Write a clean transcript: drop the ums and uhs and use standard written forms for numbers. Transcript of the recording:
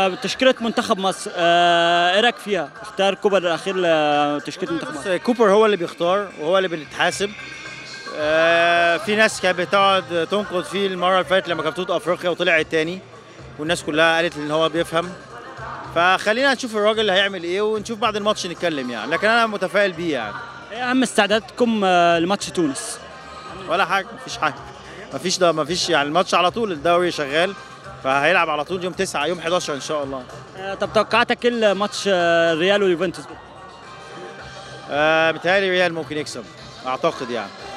تشكيله منتخب مصر، ايه رايك فيها؟ اختيار كوبر الاخير لتشكيله منتخب مصر. كوبر هو اللي بيختار وهو اللي بنتحاسب. في ناس كانت بتقعد تنقد فيه المره اللي فاتت لما كان بطوله افريقيا وطلع التاني، والناس كلها قالت ان هو بيفهم. فخلينا نشوف الراجل اللي هيعمل ايه ونشوف بعد الماتش نتكلم يعني، لكن انا متفائل بيه يعني. ايه اهم استعداداتكم لماتش تونس؟ ولا حاجه، مفيش حاجه، مفيش يعني، الماتش على طول، الدوري شغال، فهيلعب على طول يوم 9 يوم 11 ان شاء الله. طب توقعاتك ايه الماتش الريال واليوفنتوس؟ بيتهيألي ريال ممكن يكسب اعتقد يعني.